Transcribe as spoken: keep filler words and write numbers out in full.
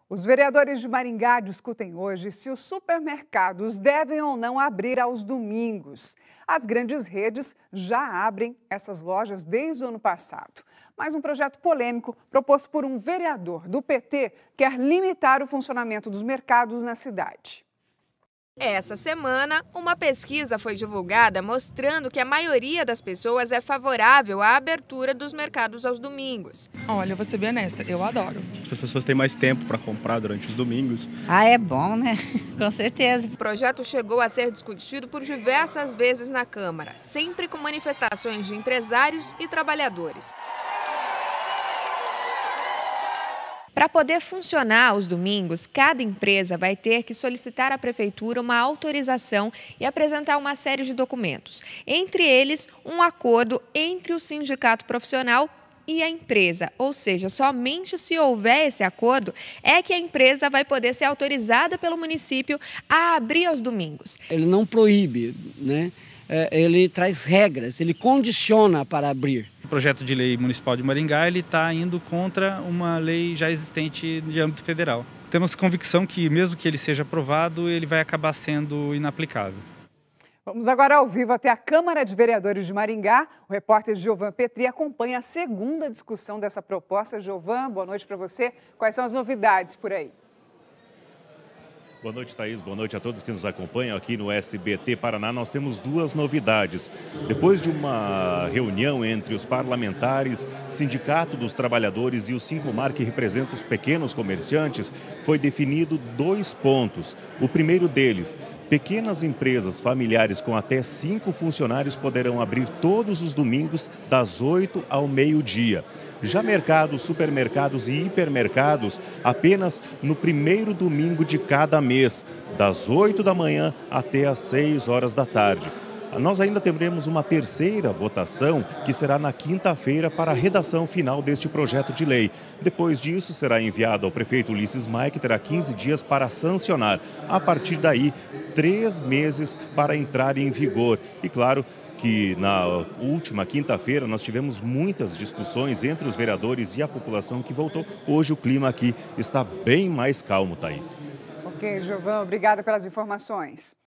Os vereadores de Maringá discutem hoje se os supermercados devem ou não abrir aos domingos. As grandes redes já abrem essas lojas desde o ano passado. Mas um projeto polêmico proposto por um vereador do P T quer limitar o funcionamento dos mercados na cidade. Essa semana, uma pesquisa foi divulgada mostrando que a maioria das pessoas é favorável à abertura dos mercados aos domingos. Olha, eu vou ser bem honesta, eu adoro. As pessoas têm mais tempo para comprar durante os domingos. Ah, é bom, né? Com certeza. O projeto chegou a ser discutido por diversas vezes na Câmara, sempre com manifestações de empresários e trabalhadores. Para poder funcionar aos domingos, cada empresa vai ter que solicitar à Prefeitura uma autorização e apresentar uma série de documentos. Entre eles, um acordo entre o sindicato profissional e a empresa. Ou seja, somente se houver esse acordo é que a empresa vai poder ser autorizada pelo município a abrir aos domingos. Ele não proíbe, né? Ele traz regras, ele condiciona para abrir. O projeto de lei municipal de Maringá está indo contra uma lei já existente de âmbito federal. Temos convicção que, mesmo que ele seja aprovado, ele vai acabar sendo inaplicável. Vamos agora ao vivo até a Câmara de Vereadores de Maringá. O repórter Giovan Petri acompanha a segunda discussão dessa proposta. Giovan, boa noite para você. Quais são as novidades por aí? Boa noite, Thaís. Boa noite a todos que nos acompanham aqui no S B T Paraná. Nós temos duas novidades. Depois de uma reunião entre os parlamentares, Sindicato dos Trabalhadores e o Sincomar, que representa os pequenos comerciantes, foi definido dois pontos. O primeiro deles: pequenas empresas familiares com até cinco funcionários poderão abrir todos os domingos das oito ao meio-dia. Já mercados, supermercados e hipermercados apenas no primeiro domingo de cada mês, das oito da manhã até as seis horas da tarde. Nós ainda teremos uma terceira votação, que será na quinta-feira, para a redação final deste projeto de lei. Depois disso, será enviado ao prefeito Ulisses Maia, que terá quinze dias para sancionar. A partir daí, três meses para entrar em vigor. E claro que na última quinta-feira nós tivemos muitas discussões entre os vereadores e a população que votou. Hoje o clima aqui está bem mais calmo, Thaís. Ok, Giovan, obrigada pelas informações.